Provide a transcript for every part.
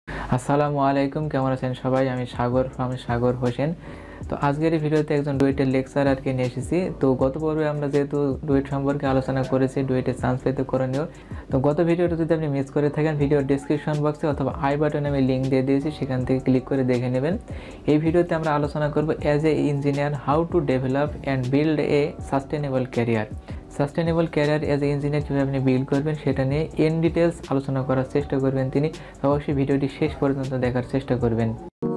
আসসালামু আলাইকুম, কেমন আছেন সবাই? আমি সাগর হোসেন। তো আজকের এই ভিডিওতে একজন ডুয়েটের লেকচারারকে নিয়ে এসেছি। তো গত পর্বে আমরা যেহেতু ডুয়েট সম্পর্কে আলোচনা করেছি, ডুয়েটের চান্স পেতে করণীয়। তো গত ভিডিওটা যদি আপনি মিস করে থাকেন, ভিডিওর ডিসক্রিপশন বক্সে অথবা আই বাটনে আমি লিঙ্ক দিয়ে দিয়েছি, সেখান থেকে ক্লিক করে দেখে নেবেন। এই ভিডিওতে আমরা আলোচনা করব as a engineer how to develop and build a sustainable career. Sustainable career as a engineer কীভাবে আপনি বিল্ড করবেন সেটা নিয়ে ইন ডিটেলস আলোচনা করার চেষ্টা করবেন তিনি। অবশ্যই ভিডিওটি শেষ পর্যন্ত দেখার চেষ্টা করবেন।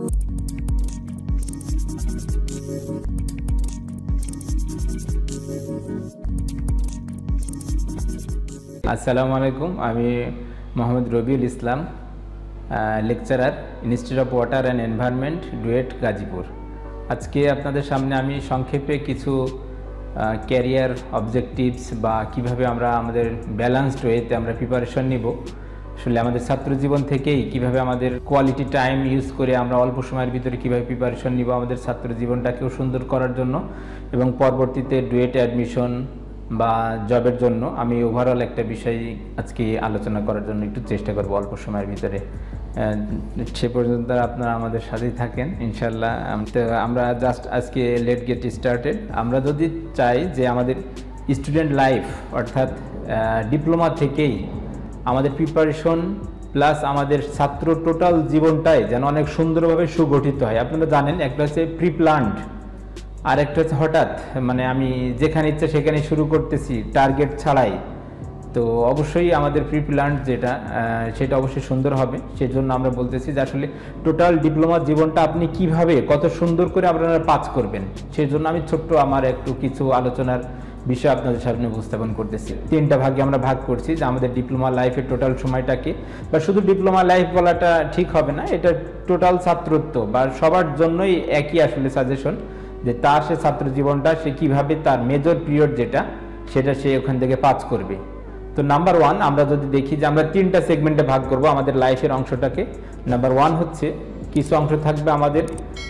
আসসালামু আলাইকুম, আমি Mohammad Robiul Islam, lecturer, institute of water and environment, DUET, Gazipur. আজকে আপনাদের সামনে আমি সংক্ষেপে কিছু ক্যারিয়ার অবজেক্টিভস বা কিভাবে আমরা আমাদের ব্যালেন্সড ওয়েতে আমরা প্রিপারেশন নিব, আসলে আমাদের ছাত্র জীবন থেকেই কিভাবে আমাদের কোয়ালিটি টাইম ইউজ করে আমরা অল্প সময়ের ভিতরে কিভাবে প্রিপারেশন নিব আমাদের ছাত্র জীবনটাকেও সুন্দর করার জন্য, এবং পরবর্তীতে ডুয়েট অ্যাডমিশন বা জবের জন্য আমি ওভারঅল একটা বিষয় আজকে আলোচনা করার জন্য একটু চেষ্টা করব অল্প সময়ের ভিতরে। সে পর্যন্ত আপনারা আমাদের সাথেই থাকেন ইনশাল্লাহ। আমরা জাস্ট আজকে লেট গেট স্টার্টেড। আমরা যদি চাই যে আমাদের স্টুডেন্ট লাইফ অর্থাৎ ডিপ্লোমা থেকেই আমাদের প্রিপারেশন প্লাস আমাদের ছাত্র টোটাল জীবনটাই যেন অনেক সুন্দরভাবে সুগঠিত হয়। আপনারা জানেন, একটা হচ্ছে প্রি প্ল্যান্ড আর একটা হচ্ছে হঠাৎ, মানে আমি যেখানে ইচ্ছা সেখানে শুরু করতেছি টার্গেট ছাড়াই। তো অবশ্যই আমাদের প্রি প্ল্যান্ড যেটা সেটা অবশ্যই সুন্দর হবে। সেজন্য আমরা বলতেছি যে আসলে টোটাল ডিপ্লোমার জীবনটা আপনি কিভাবে কত সুন্দর করে আপনারা পাস করবেন, সেই জন্য আমি ছোট্ট আমার একটু কিছু আলোচনার বিষয় আপনাদের সামনে উপস্থাপন করতেছি। তিনটা ভাগে আমরা ভাগ করছি যে আমাদের ডিপ্লোমা লাইফের টোটাল সময়টাকে, বা শুধু ডিপ্লোমা লাইফ বলাটা ঠিক হবে না, এটা টোটাল ছাত্রত্ব বা সবার জন্যই একই আসলে সাজেশন, যে তার সে ছাত্র জীবনটা সে কীভাবে তার মেজর পিরিয়ড যেটা সেটা সে ওখান থেকে পাস করবে। তো নাম্বার ওয়ান আমরা যদি দেখি যে আমরা তিনটা সেগমেন্টে ভাগ করব আমাদের লাইফের অংশটাকে। নাম্বার ওয়ান হচ্ছে কিছু অংশ থাকবে আমাদের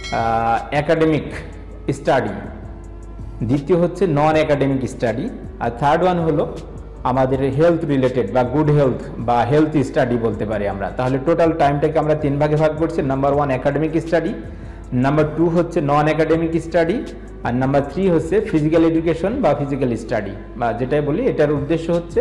অ্যাকাডেমিক স্টাডি, দ্বিতীয় হচ্ছে নন অ্যাকাডেমিক স্টাডি, আর থার্ড ওয়ান হলো আমাদের হেলথ রিলেটেড বা গুড হেলথ বা হেলথ স্টাডি বলতে পারি আমরা। তাহলে টোটাল টাইমটাকে আমরা তিন ভাগে ভাগ করছি। Number one academic study, number two হচ্ছে নন অ্যাকাডেমিক স্টাডি, আর নাম্বার থ্রি হচ্ছে ফিজিক্যাল এডুকেশন বা ফিজিক্যাল স্টাডি, বা যেটাই বলি এটার উদ্দেশ্য হচ্ছে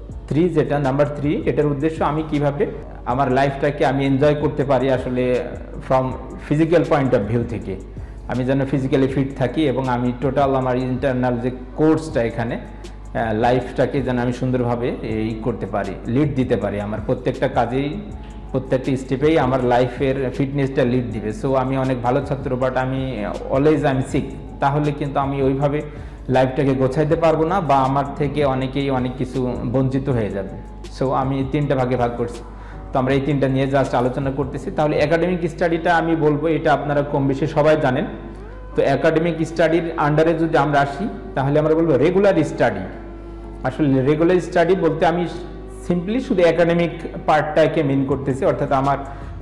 নাম্বার থ্রি, এটার উদ্দেশ্য আমি কিভাবে আমার লাইফটাকে আমি এনজয় করতে পারি আসলে from physical point of view থেকে, আমি যেন ফিজিক্যালি ফিট থাকি এবং আমি টোটাল আমার ইন্টারনাল যে কোর্সটা এখানে লাইফটাকে যেন আমি সুন্দরভাবে করতে পারি, লিড দিতে পারি। আমার প্রত্যেকটা কাজেই প্রত্যেকটা স্টেপেই আমার লাইফের ফিটনেসটা লিড দিবে। সো আমি অনেক ভালো ছাত্র, বাট আমি অলওয়েজ আমি সিক, তাহলে কিন্তু আমি ওইভাবে লাইফটাকে গোছাইতে পারবো না, বা আমার থেকে অনেকেই অনেক কিছু বঞ্চিত হয়ে যাবে। সো আমি তিনটা ভাগে ভাগ করছি। তো আমরা এই তিনটা নিয়ে জাস্ট আলোচনা করতেছি। তাহলে একাডেমিক স্টাডিটা আমি বলবো এটা আপনারা কম বেশি সবাই জানেন। তো একাডেমিক স্টাডির আন্ডারে যদি আমরা আসি তাহলে আমরা বলবো রেগুলার স্টাডি। আসলে রেগুলার স্টাডি বলতে আমি সিম্পলি শুধু একাডেমিক পার্টটাকে মেন করতেছি, অর্থাৎ আমার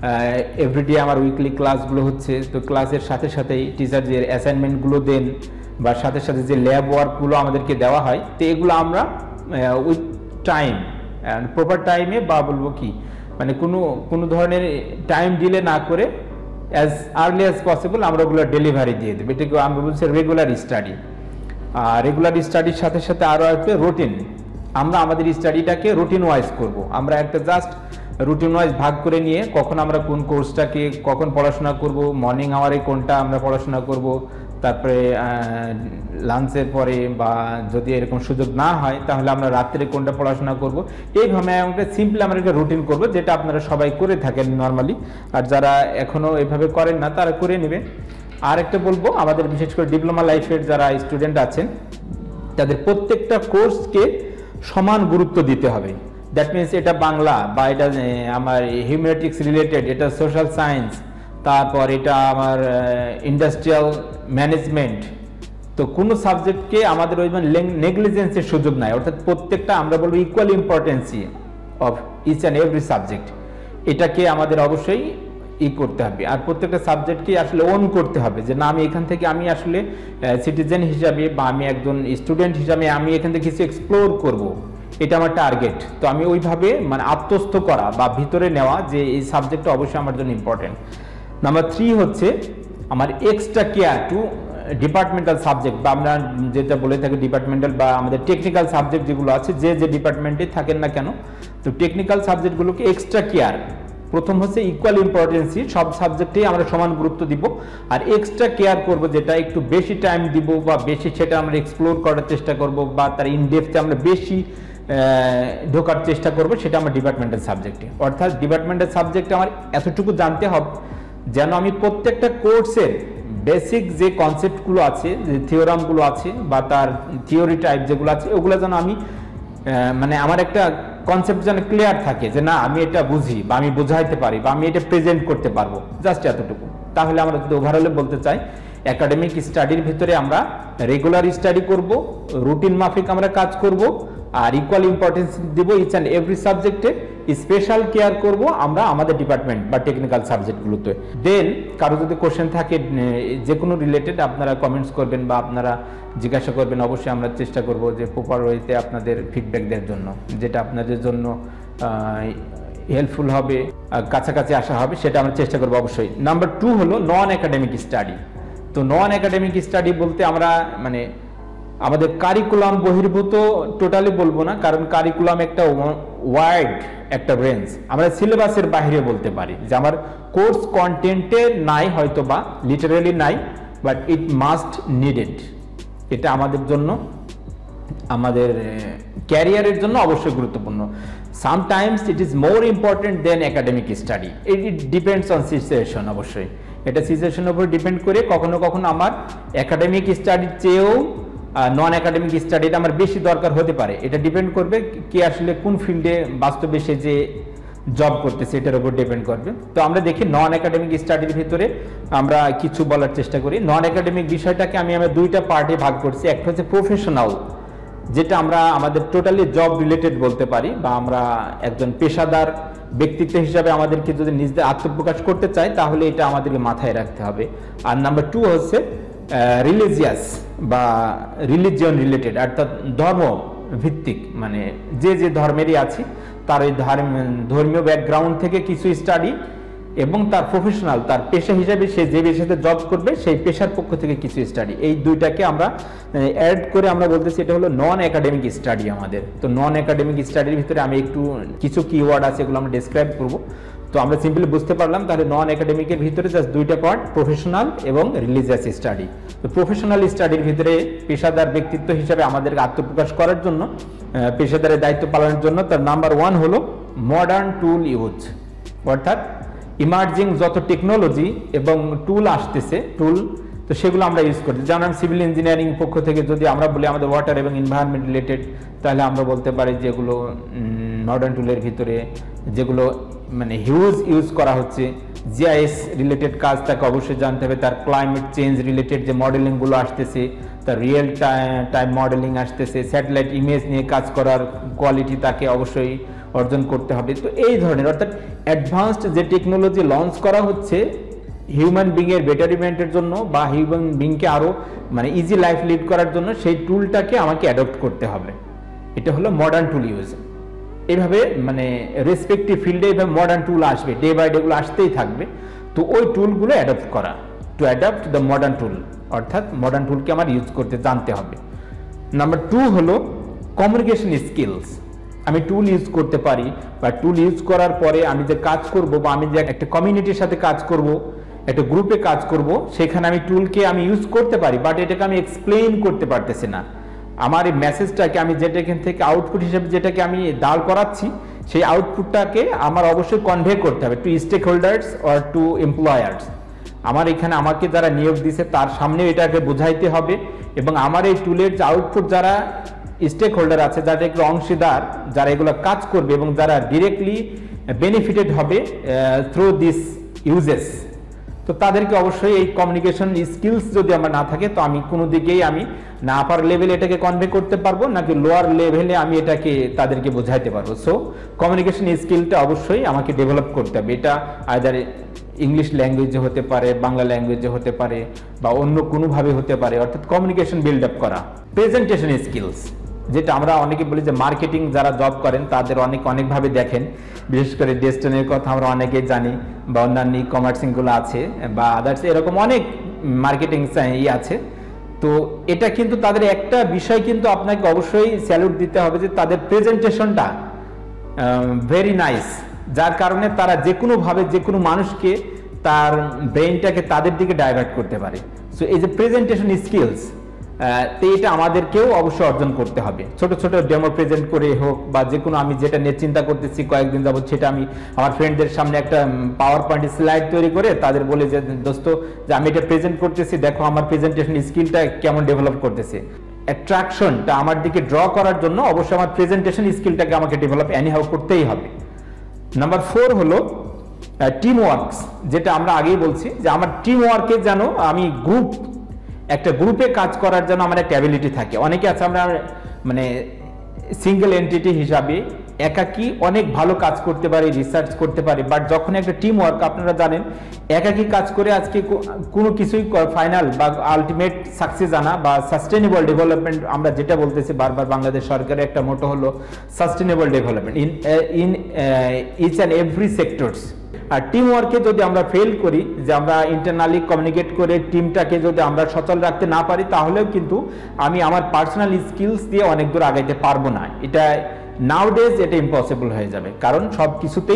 এভরিডে আমার উইকলি ক্লাসগুলো হচ্ছে। তো ক্লাসের সাথে সাথেই টিচার যে অ্যাসাইনমেন্টগুলো দেন বা সাথে সাথে যে ল্যাব ওয়ার্কগুলো আমাদেরকে দেওয়া হয়, তো এগুলো আমরা উইথ টাইম প্রপার টাইমে, বা বলবো কি মানে কোনো ধরনের টাইম ডিলে না করে অ্যাজ আর্লি অ্যাজ পসিবল আমরা ওগুলো ডেলিভারি দিয়ে দেবো। এটাকে আমরা বলছি রেগুলার স্টাডি। আর রেগুলার স্টাডির সাথে সাথে আরও আছে রুটিন। আমরা আমাদের স্টাডিটাকে রুটিন ওয়াইজ করব। আমরা একটা জাস্ট রুটিন ওয়াইজ ভাগ করে নিয়ে কখন আমরা কোন কোর্সটাকে কখন পড়াশোনা করব, মর্নিং আওয়ারে কোনটা আমরা পড়াশোনা করব, তারপরে লাঞ্চের পরে, বা যদি এরকম সুযোগ না হয় তাহলে আমরা রাত্রে কোনটা পড়াশোনা করব। এইভাবে আমরা সিম্পলি আমরা একটা রুটিন করব, যেটা আপনারা সবাই করে থাকেন নর্মালি, আর যারা এখনও এভাবে করেন না তারা করে নেবেন। আর একটা বলবো, আমাদের বিশেষ করে ডিপ্লোমা লাইফের যারা স্টুডেন্ট আছেন তাদের প্রত্যেকটা কোর্সকে সমান গুরুত্ব দিতে হবে। দ্যাট মিনস এটা বাংলা, বা এটা আমার হিউম্যানিটিক্স রিলেটেড, এটা সোশ্যাল সায়েন্স, তারপর এটা আমার ইন্ডাস্ট্রিয়াল ম্যানেজমেন্ট। তো কোনো সাবজেক্টকে আমাদের ওই নেগলিজেন্সের সুযোগ নাই, অর্থাৎ প্রত্যেকটা আমরা বলবো equal importancy of each and every subject, এটাকে আমাদের অবশ্যই করতে হবে। আর প্রত্যেকটা সাবজেক্টকে আসলে ওন করতে হবে, যে না আমি এখান থেকে আমি আসলে সিটিজেন হিসাবে বা আমি একজন স্টুডেন্ট হিসাবে আমি এখান থেকে কিছু এক্সপ্লোর করব, এটা আমার টার্গেট। তো আমি ওইভাবে মানে আত্মস্থ করা বা ভিতরে নেওয়া যে এই সাবজেক্টটা অবশ্যই আমার জন্য ইম্পর্টেন্ট। নাম্বার 3 হচ্ছে আমার extra care to departmental subject, বা আমরা যেটা বলে থাকি ডিপার্টমেন্টাল বা আমাদের টেকনিক্যাল সাবজেক্ট যেগুলো আছে, যে ডিপার্টমেন্টে থাকেন না কেন, তো টেকনিক্যাল সাবজেক্টগুলোকে এক্সট্রা কেয়ার, প্রথম হচ্ছে ইকুয়াল ইম্পর্টেন্সি, সব সাবজেক্টেই আমরা সমান গুরুত্ব দিব, আর এক্সট্রা কেয়ার করব যেটা একটু বেশি টাইম দিব বা বেশি সেটা আমরা এক্সপ্লোর করার চেষ্টা করব বা তার ইনডেপথে আমরা বেশি ঢোকার চেষ্টা করব, সেটা আমার ডিপার্টমেন্টাল সাবজেক্টে। অর্থাৎ ডিপার্টমেন্টাল সাবজেক্টে আমার এতটুকু জানতে হবে যেন আমি প্রত্যেকটা কোর্সের বেসিক যে কনসেপ্টগুলো আছে, যে থিওরামগুলো আছে বা তার থিওরি টাইপ যেগুলো আছে, ওগুলো যেন আমি মানে আমার একটা কনসেপ্ট যেন ক্লিয়ার থাকে যে না আমি এটা বুঝি বা আমি বোঝাইতে পারি বা আমি এটা প্রেজেন্ট করতে পারবো, জাস্ট এতটুকু। তাহলে আমরা যদি ওভারঅলে বলতে চাই, একাডেমিক স্টাডির ভিতরে আমরা রেগুলার স্টাডি করব, রুটিন মাফিক আমরা কাজ করব, আর ইকুয়াল ইম্পর্টেন্স দিব ইচ অ্যান্ড এভরি সাবজেক্টে, স্পেশাল কেয়ার করব আমরা আমাদের ডিপার্টমেন্ট বা টেকনিক্যাল সাবজেক্টগুলোতে। দেন কারো যদি কোশ্চেন থাকে যে কোনো রিলেটেড, আপনারা কমেন্টস করবেন বা আপনারা জিজ্ঞাসা করবেন, অবশ্যই আমরা চেষ্টা করব যে প্রপার ওয়েতে আপনাদের ফিডব্যাক দেওয়ার জন্য, যেটা আপনাদের জন্য হেল্পফুল হবে, কাছাকাছি আসা হবে, সেটা আমরা চেষ্টা করবো অবশ্যই। নাম্বার 2 হলো নন একাডেমিক স্টাডি। তো নন একাডেমিক স্টাডি বলতে আমরা মানে আমাদের কারিকুলাম বহির্ভূত টোটালি বলবো না, কারণ কারিকুলাম একটা ওয়াইড একটা রেঞ্জ, আমরা সিলেবাসের বাইরে বলতে পারি যে আমার কোর্স কন্টেন্টে নাই হয়তো বা লিটারালি নাই, বাট ইট মাস্ট নিডেড, এটা আমাদের জন্য আমাদের ক্যারিয়ারের জন্য অবশ্যই গুরুত্বপূর্ণ। Sometimes it is more important than academic study, it depends on situation, অবশ্যই এটা সিচুয়েশনের উপর ডিপেন্ড করে, কখনো কখনো আমার একাডেমিক স্টাডির চেয়েও নন একাডেমিক স্টাডিটা আমার বেশি দরকার হতে পারে। এটা ডিপেন্ড করবে কি আসলে কোন ফিল্ডে বাস্তবে সে যে জব করতেছে, এটার উপর ডিপেন্ড করবে। তো আমরা দেখি নন একাডেমিক স্টাডির ভিতরে আমরা কিছু বলার চেষ্টা করি। নন একাডেমিক বিষয়টাকে আমি আমার দুইটা পার্টে ভাগ করছি। একটা হচ্ছে প্রফেশনাল, যেটা আমরা আমাদের টোটালি জব রিলেটেড বলতে পারি, বা আমরা একজন পেশাদার ব্যক্তিত্ব হিসাবে আমাদেরকে যদি নিজেদের আত্মপ্রকাশ করতে চাই, তাহলে এটা আমাদেরকে মাথায় রাখতে হবে। আর নাম্বার 2 হচ্ছে রিলিজিয়াস বা রিলিজিয়ন রিলেটেড, অর্থাৎ ধর্ম ভিত্তিক, মানে যে ধর্মেরই আছি তার ওই ধর্মীয় ব্যাকগ্রাউন্ড থেকে কিছু স্টাডি, এবং তার প্রফেশনাল, তার পেশা হিসাবে সে যে পেশাতে জব করবে সেই পেশার পক্ষ থেকে কিছু স্টাডি, এই দুইটাকে আমরা অ্যাড করে আমরা বলতেছি এটা হলো নন একাডেমিক স্টাডি আমাদের। তো নন একাডেমিক স্টাডির ভিতরে আমি একটু কিছু কিওয়ার্ড আছে, এগুলো আমরা ডেসক্রাইব করব। তো আমরা সিম্পলি বুঝতে পারলাম তাহলে নন একাডেমিকের ভিতরে জাস্ট দুইটা পার্ট, প্রফেশনাল এবং রিলিজিয়াস স্টাডি। তো প্রফেশনাল স্টাডির ভিতরে পেশাদার ব্যক্তিত্ব হিসাবে আমাদেরকে আত্মপ্রকাশ করার জন্য, পেশাদারের দায়িত্ব পালনের জন্য, তার নাম্বার 1 হলো মডার্ন টুল ইউজ, অর্থাৎ ইমার্জিং যত টেকনোলজি এবং টুল আসতেছে, টুল তো সেগুলো আমরা ইউজ করছি। যেমন সিভিল ইঞ্জিনিয়ারিং পক্ষ থেকে যদি আমরা বলি আমাদের ওয়াটার এবং এনভায়রনমেন্ট রিলেটেড, তাহলে আমরা বলতে পারি যেগুলো মডার্ন টুলের ভিতরে যেগুলো মানে হিউজ ইউজ করা হচ্ছে। জিআইএস রিলেটেড কাজ তাকে অবশ্যই জানতে হবে, তার ক্লাইমেট চেঞ্জ রিলেটেড যে মডেলিংগুলো আসতেছে, তার রিয়েল টাইম মডেলিং আসতেছে, স্যাটেলাইট ইমেজ নিয়ে কাজ করার কোয়ালিটি তাকে অবশ্যই অর্জন করতে হবে। তো এই ধরনের অর্থাৎ অ্যাডভান্সড যে টেকনোলজি লঞ্চ করা হচ্ছে হিউম্যান বিংয়ের বেটারমেন্টের জন্য বা হিউম্যান বিংকে আরও মানে ইজি লাইফ লিড করার জন্য, সেই টুলটাকে আমাকে অ্যাডপ্ট করতে হবে। এটা হলো মডার্ন টুল ইউজ। এইভাবে মানে রেসপেক্টিভ ফিল্ডে এইভাবে মডার্ন টুল আসবে, ডে বাই ডে গুলো আসতেই থাকবে। তো ওই টুলগুলো অ্যাডপ্ট করা, to adapt the modern tool, অর্থাৎ মডার্ন টুলকে আমার ইউজ করতে জানতে হবে। নাম্বার 2 হলো কমিউনিকেশন স্কিলস। আমি টুল ইউজ করতে পারি, বা টুল ইউজ করার পরে আমি যে কাজ করব, বা আমি যে একটা কমিউনিটির সাথে কাজ করব, একটা গ্রুপে কাজ করব, সেখানে আমি টুলকে আমি ইউজ করতে পারি, বাট এটাকে আমি এক্সপ্লেইন করতে পারতেছি না। আমার এই মেসেজটাকে আমি যেটা এখান থেকে আউটপুট হিসেবে যেটাকে আমি দাঁড় করাচ্ছি, সেই আউটপুটটাকে আমার অবশ্যই কনভে করতে হবে to stakeholders or to employers. আমার এখানে আমাকে যারা নিয়োগ দিছে তার সামনে এটাকে বোঝাইতে হবে, এবং আমার এই টুলের যে আউটপুট যারা স্টেক হোল্ডার আছে, যারা একটু অংশীদার, যারা এগুলো কাজ করবে এবং যারা ডিরেক্টলি বেনিফিটেড হবে থ্রু দিস ইউজেস, তো তাদেরকে অবশ্যই এই কমিউনিকেশন স্কিলস যদি আমার না থাকে, তো আমি কোনো দিকেই আমি না আপার লেভেলে এটাকে কনভে করতে পারবো, নাকি লোয়ার লেভেলে আমি এটাকে তাদেরকে বোঝাইতে পারবো। সো কমিউনিকেশন স্কিলটা অবশ্যই আমাকে ডেভেলপ করতে হবে। এটা আইদার ইংলিশ ল্যাঙ্গুয়েজে হতে পারে, বাংলা ল্যাঙ্গুয়েজে হতে পারে, বা অন্য কোনোভাবে হতে পারে, অর্থাৎ কমিউনিকেশন বিল্ড আপ করা। প্রেজেন্টেশন স্কিলস, যেটা আমরা অনেকে বলি যে মার্কেটিং যারা জব করেন তাদের অনেকভাবে দেখেন, বিশেষ করে ডেস্টিনির কথা আমরা অনেকেই জানি, বা অন্যান্য কমার্সিংগুলো আছে বা আদার্স, এরকম অনেক মার্কেটিং আছে। তো এটা কিন্তু তাদের একটা বিষয় কিন্তু আপনাকে অবশ্যই স্যালুট দিতে হবে যে তাদের প্রেজেন্টেশনটা ভেরি নাইস, যার কারণে তারা যে কোনোভাবে যে কোনো মানুষকে তার ব্রেইনটাকে তাদের দিকে ডাইভার্ট করতে পারে। সো এই যে প্রেজেন্টেশন স্কিলস, তো এটা আমাদেরকেও অবশ্যই অর্জন করতে হবে। ছোট ছোট ডেমো প্রেজেন্ট করে হোক বা যে কোনো, আমি যেটা নিয়ে চিন্তা করতেছি কয়েকদিন যাবত, সেটা আমি আমার ফ্রেন্ডদের সামনে একটা পাওয়ার পয়েন্ট স্লাইড তৈরি করে তাদের বলে যে দোস্ত যে আমি এটা প্রেজেন্ট করতেছি, দেখো আমার প্রেজেন্টেশন স্কিলটা কেমন ডেভেলপ করতেছে। অ্যাট্রাকশনটা আমার দিকে ড্র করার জন্য অবশ্যই আমার প্রেজেন্টেশন স্কিলটাকে আমাকে ডেভেলপ এনিহাউ করতেই হবে। নাম্বার 4 হলো টিম ওয়ার্কস, যেটা আমরা আগেই বলছি যে আমার টিম ওয়ার্কে যেন আমি একটা গ্রুপে কাজ করার জন্য আমার একটা অ্যাবিলিটি থাকে। অনেকে আছে আমরা মানে সিঙ্গেল এন্টিটি হিসাবে একাকী অনেক ভালো কাজ করতে পারি, রিসার্চ করতে পারি, বাট যখন একটা টিম ওয়ার্ক, আপনারা জানেন একাকী কাজ করে আজকে কোনো কিছুই ফাইনাল বা আলটিমেট সাকসেস আনা বা সাস্টেনেবল ডেভেলপমেন্ট, আমরা যেটা বলতেছি বারবার, বাংলাদেশ সরকারের একটা মোটো হলো sustainable development in each and every sectors. আর টিম ওয়ার্কে যদি আমরা ফেল করি, যে আমরা ইন্টারনালি কমিউনিকেট করে টিমটাকে যদি আমরা সচল রাখতে না পারি, তাহলেও কিন্তু আমি আমার পার্সোনাল স্কিলস দিয়ে অনেক দূর আগাইতে পারবো না। এটা নাউডেজ এটা ইম্পসিবল হয়ে যাবে, কারণ সব কিছুতেই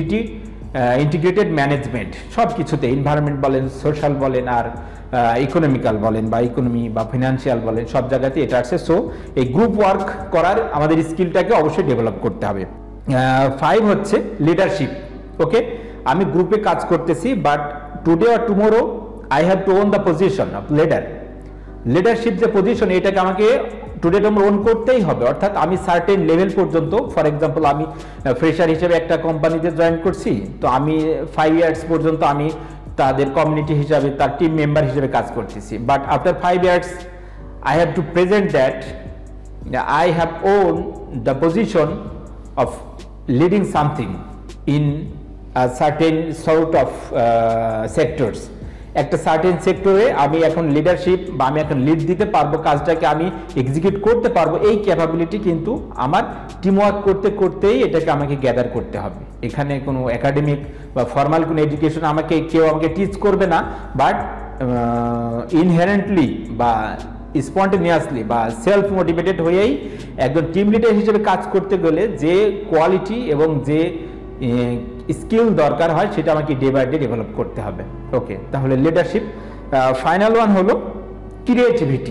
ইন্টিগ্রেটেড ম্যানেজমেন্ট, সব কিছুতে এনভায়রনমেন্ট বলেন, সোশ্যাল বলেন, আর ইকোনমিক্যাল বলেন বা ইকোনমি বা ফিনান্সিয়াল বলেন, সব জায়গাতে এটা আছে। সো এই গ্রুপ ওয়ার্ক করার আমাদের স্কিলটাকে অবশ্যই ডেভেলপ করতে হবে। 5 হচ্ছে লিডারশিপ। ওকে, আমি গ্রুপে কাজ করতেছি, but today or tomorrow I have to own the position of leadership যে পজিশন, এটাকে আমাকে টুডে টুমোরো ওন করতেই হবে। অর্থাৎ আমি সার্টেন লেভেল পর্যন্ত, ফর এক্সাম্পল আমি ফ্রেশার হিসেবে একটা কোম্পানিতে জয়েন করছি, তো আমি 5 ইয়ার্স পর্যন্ত আমি তাদের কমিউনিটি হিসাবে, তার টিম মেম্বার হিসেবে কাজ করতেছি, but after 5 years I have to present that I have own the position of leading something in certain sort of sectors. একটা সার্টেন সেক্টরে আমি এখন লিডারশিপ বা আমি এখন লিড দিতে পারবো, কাজটাকে আমি এক্সিকিউট করতে পারবো, এই ক্যাপাবিলিটি কিন্তু আমার টিম ওয়ার্ক করতে করতেই এটাকে আমাকে গ্যাদার করতে হবে। এখানে কোনো একাডেমিক বা ফর্মাল কোনো এডুকেশন কেউ আমাকে টিচ করবে না, বাট ইনহেরেন্টলি বা স্পন্টেনিয়াসলি বা সেলফ মোটিভেটেড হয়েই একজন টিম লিডার হিসেবে কাজ করতে গেলে যে কোয়ালিটি এবং যে স্কিল দরকার হয়, সেটা আমাকে ডে বাই ডে ডেভেলপ করতে হবে। ওকে, তাহলে লিডারশিপ। ফাইনাল ওয়ান হলো ক্রিয়েটিভিটি।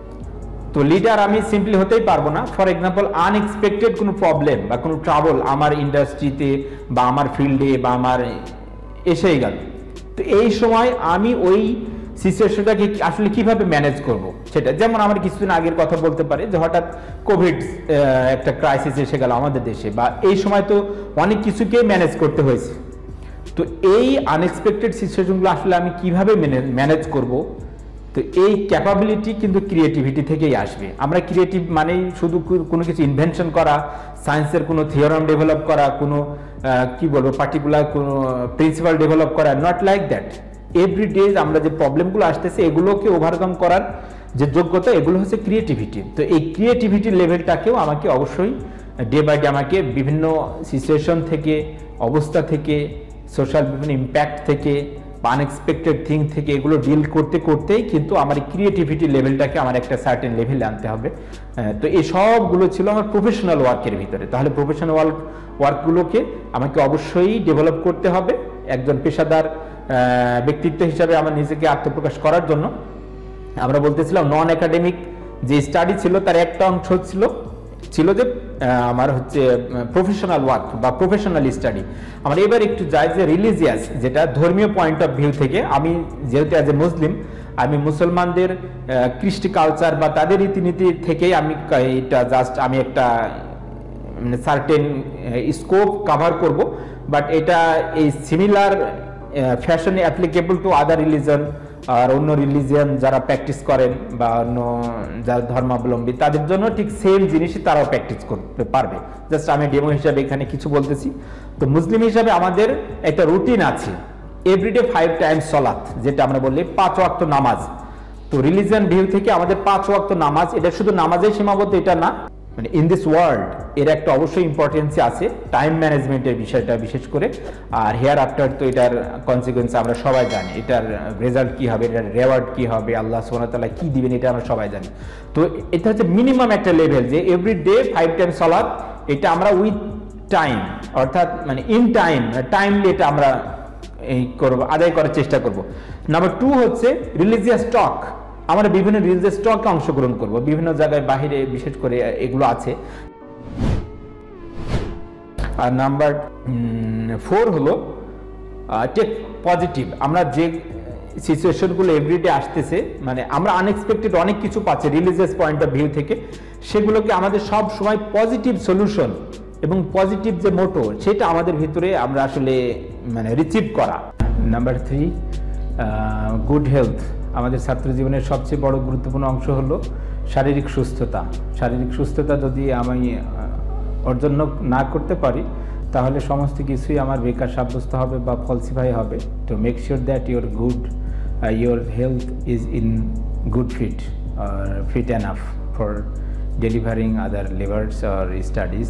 তো লিডার আমি সিম্পলি হতেই পারবো না। ফর এক্সাম্পল, আনএক্সপেক্টেড কোনো প্রবলেম বা কোনো ট্রাবল আমার ইন্ডাস্ট্রিতে বা আমার ফিল্ডে বা আমার এসেই গেল, তো এই সময় আমি ওই সিচুয়েশনটাকে আসলে কিভাবে ম্যানেজ করব, সেটা যেমন আমার কিছুদিন আগের কথা বলতে পারি যে হঠাৎ কোভিড একটা ক্রাইসিস এসে গেল আমাদের দেশে, বা এই সময় তো অনেক কিছুকে ম্যানেজ করতে হয়েছে। তো এই আনএক্সপেক্টেড সিচুয়েশনগুলো আসলে আমি কিভাবে ম্যানেজ করব, তো এই ক্যাপাবিলিটি কিন্তু ক্রিয়েটিভিটি থেকেই আসবে। আমরা ক্রিয়েটিভ মানেই শুধু কোনো কিছু ইনভেনশন করা, সায়েন্সের কোনো থিওরাম ডেভেলপ করা, কোনো কি বলবো পার্টিকুলার কোনো প্রিন্সিপাল ডেভেলপ করা, not like that. Every day আমরা যে প্রবলেমগুলো আসতেছে এগুলোকে ওভারকাম করার যে যোগ্যতা, এগুলো হচ্ছে ক্রিয়েটিভিটি। তো এই ক্রিয়েটিভিটির লেভেলটাকেও আমাকে অবশ্যই ডে বাই ডে আমাকে বিভিন্ন সিচুয়েশন থেকে, অবস্থা থেকে, সোশ্যাল বিভিন্ন ইম্প্যাক্ট থেকে, আনএক্সপেক্টেড থিং থেকে এগুলো ডিল করতে করতেই কিন্তু আমার ক্রিয়েটিভিটি লেভেলটাকে আমার একটা সার্টেন লেভেলে আনতে হবে। তো এই সবগুলো ছিল আমার প্রফেশনাল ওয়ার্কের ভিতরে। তাহলে প্রফেশনাল ওয়ার্কগুলোকে আমাকে অবশ্যই ডেভেলপ করতে হবে একজন পেশাদার ব্যক্তিত্ব হিসাবে আমার নিজেকে আত্মপ্রকাশ করার জন্য। আমরা বলতেছিলাম নন একাডেমিক যে স্টাডি ছিল তার একটা অংশ ছিল যে আমার হচ্ছে প্রফেশনাল ওয়ার্ক বা প্রফেশনাল স্টাডি। আমরা এবার একটু যাই যে রিলিজিয়াস, যেটা ধর্মীয় পয়েন্ট অফ ভিউ থেকে। আমি যেহেতু অ্যাজ এ মুসলিম, আমি মুসলমানদের কৃষ্টি কালচার বা তাদের রীতিনীতি থেকেই আমি এটা জাস্ট আমি একটা সার্টেন স্কোপ কাভার করব, বাট এটা এই সিমিলার ফ্যাশনে অ্যাপ্লিকেবল টু আদার রিলিজন আর অন্য রিলিজিয়ান যারা প্র্যাকটিস করেন বা অন্য যারা ধর্মাবলম্বী, তাদের জন্য ঠিক সেম জিনিসই তারাও প্র্যাকটিস করতে পারবে। জাস্ট আমি ডেমো হিসাবে এখানে কিছু বলতেছি। তো মুসলিম হিসাবে আমাদের একটা রুটিন আছে, এভরিডে 5 টাইমস সলাত, যেটা আমরা বলি 5 ওয়াক্ত নামাজ। তো রিলিজিয়ান ভিউ থেকে আমাদের 5 ওয়াক্ত নামাজ, এটা শুধু নামাজেই সীমাবদ্ধ এটা না, মানে ইন দিস ওয়ার্ল্ড এর একটা অবশ্যই ইম্পর্টেন্সই আছে টাইম ম্যানেজমেন্টের বিষয়টা বিশেষ করে। আর হেয়ার আফটার তো এটার কনসিকুয়েন্স আমরা সবাই জানি, এটার রেজাল্ট কী হবে, এটার রেওয়ার্ড কী হবে, আল্লাহ সুবহানাহু ওয়া তাআলা কী দিবেন, এটা আমরা সবাই জানি। তো এটা হচ্ছে মিনিমাম একটা লেভেল যে এভরিডে 5 টাইম সালাত, এটা আমরা উইথ টাইম অর্থাৎ মানে ইন টাইম টাইমলি এটা আমরা এই করবো, আদায় করার চেষ্টা করব। নাম্বার 2 হচ্ছে রিলিজিয়াস টক, আমরা বিভিন্ন রিলিজিয়াস টকে অংশগ্রহণ করব, বিভিন্ন জায়গায় বাহিরে বিশেষ করে এগুলো আছে। আর নাম্বার 4 হলো টেক পজিটিভ, আমরা যে সিচুয়েশনগুলো এভরিডে আসতেছে, মানে আমরা আনএক্সপেক্টেড অনেক কিছু পাচ্ছি রিলিজিয়াস পয়েন্ট অফ ভিউ থেকে, সেগুলোকে আমাদের সব সময় পজিটিভ সলিউশন এবং পজিটিভ যে মোটো সেটা আমাদের ভিতরে আমরা আসলে মানে রিচিভ করা। নাম্বার 3 গুড হেলথ, আমাদের ছাত্র জীবনের সবচেয়ে বড় গুরুত্বপূর্ণ অংশ হলো শারীরিক সুস্থতা। শারীরিক সুস্থতা যদি আমি অর্জন না করতে পারি তাহলে সমস্ত কিছুই আমার বেকার সাব্যস্ত হবে বা ফলসিফাই হবে। তো make sure that your health is in good fit or fit enough for delivering other levels or studies.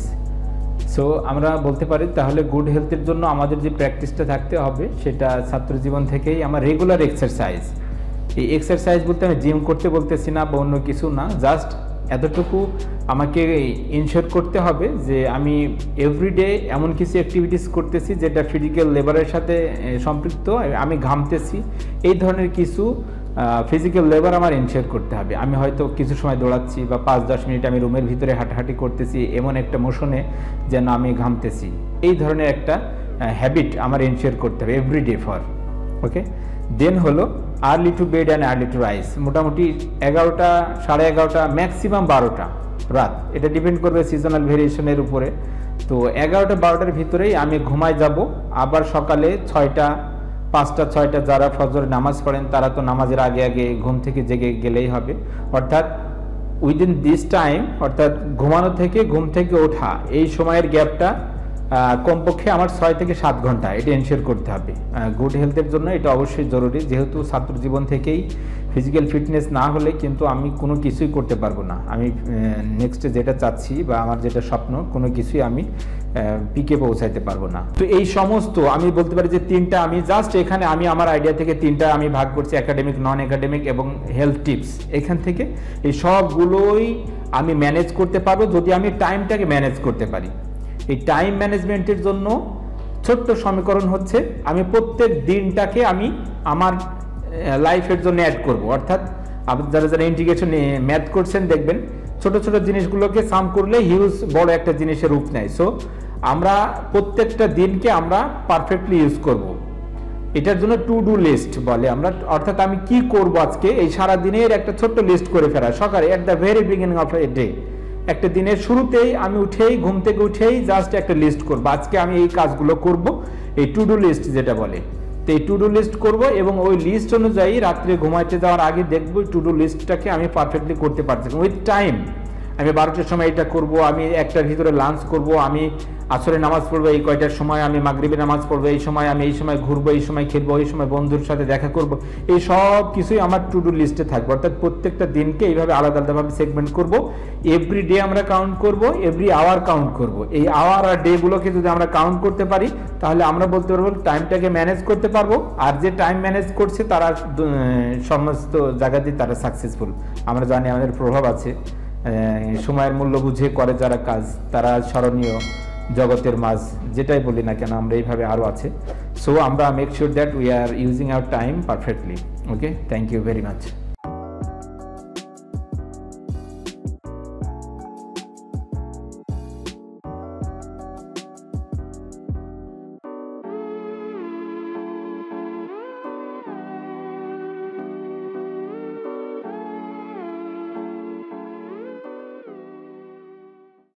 So আমরা বলতে পারি তাহলে গুড হেলথের জন্য আমাদের যে প্র্যাকটিসটা থাকতে হবে সেটা ছাত্র জীবন থেকেই আমার রেগুলার এক্সারসাইজ। এই এক্সারসাইজ বলতে আমি জিম করতে বলতেছি না বা অন্য কিছু না, জাস্ট এতটুকু আমাকে ইনশিওর করতে হবে যে আমি এভরিডে এমন কিছু অ্যাক্টিভিটিস করতেছি যেটা ফিজিক্যাল লেবারের সাথে সম্পৃক্ত, আমি ঘামতেছি, এই ধরনের কিছু ফিজিক্যাল লেবার আমার ইনশিওর করতে হবে। আমি হয়তো কিছু সময় দৌড়াচ্ছি বা 5-10 মিনিট আমি রুমের ভিতরে হাঁটাহাঁটি করতেছি, এমন একটা মোশনে যেন আমি ঘামতেছি, এই ধরনের একটা হ্যাবিট আমার ইনশিওর করতে হবে এভরিডে ফর ওকে। দেন হলো early to bed and early to rise, মোটামুটি 11টা, 11:30, ম্যাক্সিমাম 12টা রাত, এটা ডিপেন্ড করবে সিজনাল ভেরিয়েশনের উপরে। তো 11টা-12টার ভিতরেই আমি ঘুমায় যাব, আবার সকালে 6টা, 5টা, 6টা যারা ফজরের নামাজ পড়েন তারা তো নামাজের আগে আগে ঘুম থেকে জেগে গেলেই হবে, অর্থাৎ উইদিন দিস টাইম, অর্থাৎ ঘুমানো থেকে ঘুম থেকে ওঠা এই সময়ের গ্যাপটা কমপক্ষে আমার 6 থেকে 7 ঘন্টা, এটা এনশিওর করতে হবে। গুড হেলথের জন্য এটা অবশ্যই জরুরি, যেহেতু ছাত্র জীবন থেকেই ফিজিক্যাল ফিটনেস না হলে কিন্তু আমি কোনো কিছুই করতে পারবো না। আমি নেক্সটে যেটা চাচ্ছি বা আমার যেটা স্বপ্ন, কোনো কিছুই আমি পিকে পৌঁছাইতে পারবো না। তো এই সমস্ত আমি বলতে পারি যে 3টা আমি জাস্ট এখানে আমি আমার আইডিয়া থেকে 3টা আমি ভাগ করছি, একাডেমিক, নন একাডেমিক এবং হেলথ টিপস। এখান থেকে এই সবগুলোই আমি ম্যানেজ করতে পারবো যদি আমি টাইমটাকে ম্যানেজ করতে পারি। এই টাইম ম্যানেজমেন্টের জন্য ছোট্ট সমীকরণ হচ্ছে আমি প্রত্যেক দিনটাকে আমি আমার লাইফের জন্য অ্যাড করব, অর্থাৎ যারা যারা ইন্টিগ্রেশন ম্যাথ করছেন দেখবেন ছোট ছোট জিনিসগুলোকে সাম করলে হিউজ বড় একটা জিনিসের রূপ নেয়। সো আমরা প্রত্যেকটা দিনকে আমরা পারফেক্টলি ইউজ করব। এটার জন্য টু ডু লিস্ট বলে আমরা, অর্থাৎ আমি কি করব আজকে এই সারা দিনের একটা ছোট্ট লিস্ট করে ফেলা সকালে at the very beginning of a day. একটা দিনের শুরুতেই আমি ঘুম থেকে উঠেই জাস্ট একটা লিস্ট করব, আজকে আমি এই কাজগুলো করব, এই টু ডু লিস্ট যেটা বলে। তো এই টু ডু লিস্ট করব এবং ওই লিস্ট অনুযায়ী রাত্রে ঘুমাইতে যাওয়ার আগে দেখব টু ডু লিস্টটাকে আমি পারফেক্টলি করতে পারছি উইথ টাইম। আমি 12টার সময় এটা করব, আমি 1টার ভিতরে লাঞ্চ করব, আমি আসরে নামাজ পড়বো এই কয়টার সময়, আমি মাগরিবে নামাজ পড়বো এই সময়, আমি এই সময় ঘুরবো, এই সময় খেলবো, এই সময় বন্ধুর সাথে দেখা করব, এই সব কিছুই আমার টু ডু লিস্টে থাকবে। অর্থাৎ প্রত্যেকটা দিনকে এইভাবে আলাদা আলাদাভাবে সেগমেন্ট করব, এভরি ডে আমরা কাউন্ট করব, এভরি আওয়ার কাউন্ট করব। এই আওয়ার আর ডেগুলোকে যদি আমরা কাউন্ট করতে পারি তাহলে আমরা বলতে পারবো টাইমটাকে ম্যানেজ করতে পারবো। আর যে টাইম ম্যানেজ করছে তারা সমস্ত জায়গাতেই তারা সাকসেসফুল। আমরা জানি আমাদের প্রভাব আছে, সময়ের মূল্য বুঝে করে যারা কাজ তারা স্মরণীয় জগতের মাঝ, যেটাই বলি না কেন আমরা এইভাবে আরও আছে। সো আমরা make sure that we are using our time perfectly. Okay, thank you very much.